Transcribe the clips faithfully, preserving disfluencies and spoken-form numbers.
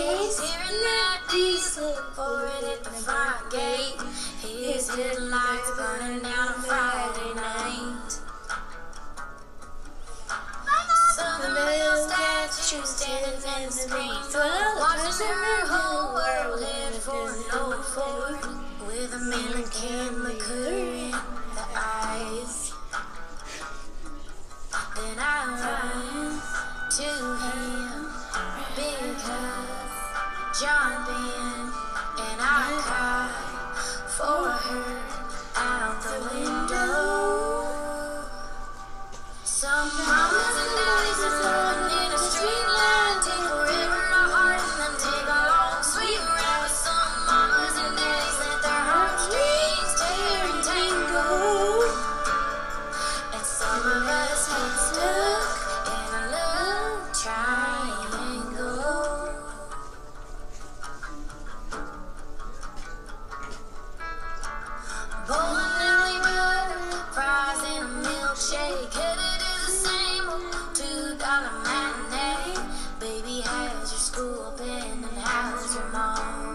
skates, hearing that diesel pouring at the front gate. His headlights burning down on Friday night. Southern Belle statue standing in the screen, watching her whole world head for an old Ford with a mannequin liquor in the eyes. Then I run to him because John been, and I cry for her out the window. Some mamas and daddies are throwing in a straight line, take forever to heart and then take a long sweet ride. With some mamas and daddies let their heartstrings tear and tangle, and some of us get stuck in a love triangle. Bowling alley burger, fries and a milkshake, headed to the same old two dollar matinee. Baby, how's your school been and how's your mom?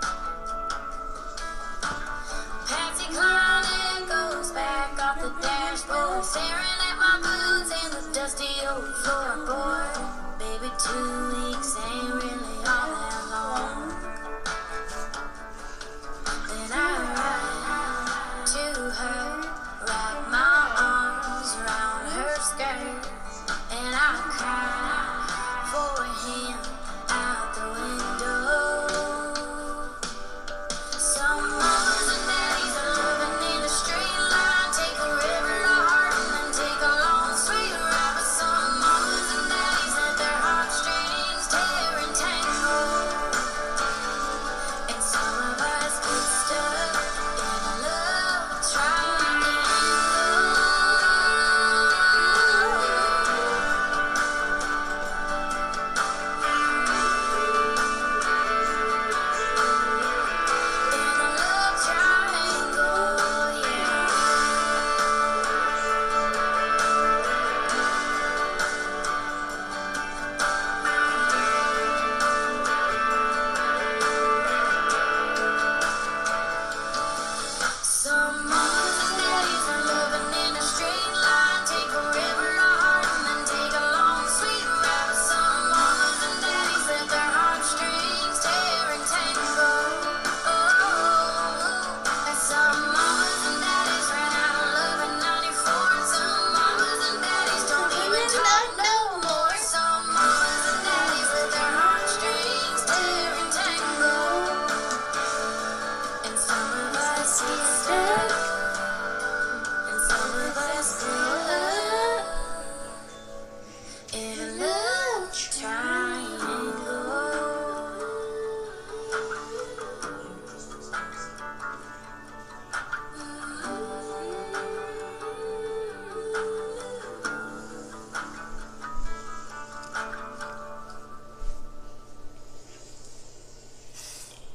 Patsy Cline goes back off the dashboard, staring at my boots and the dusty old floorboard. Baby, too